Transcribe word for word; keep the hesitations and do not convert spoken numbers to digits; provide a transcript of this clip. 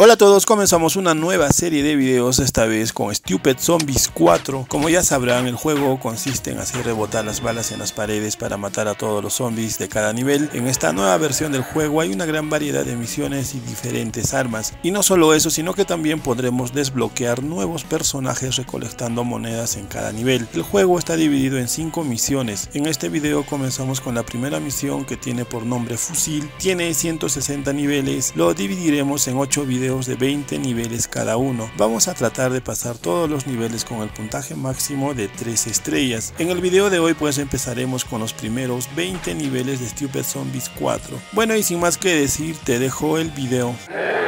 Hola a todos, comenzamos una nueva serie de videos, esta vez con Stupid Zombies cuatro. Como ya sabrán, el juego consiste en hacer rebotar las balas en las paredes para matar a todos los zombies de cada nivel. En esta nueva versión del juego hay una gran variedad de misiones y diferentes armas. Y no solo eso, sino que también podremos desbloquear nuevos personajes recolectando monedas en cada nivel. El juego está dividido en cinco misiones. En este video comenzamos con la primera misión, que tiene por nombre Fusil. Tiene ciento sesenta niveles, lo dividiremos en ocho videos de veinte niveles cada uno. Vamos a tratar de pasar todos los niveles con el puntaje máximo de tres estrellas. En el video de hoy pues empezaremos con los primeros veinte niveles de Stupid Zombies cuatro. Bueno, y sin más que decir, te dejo el video.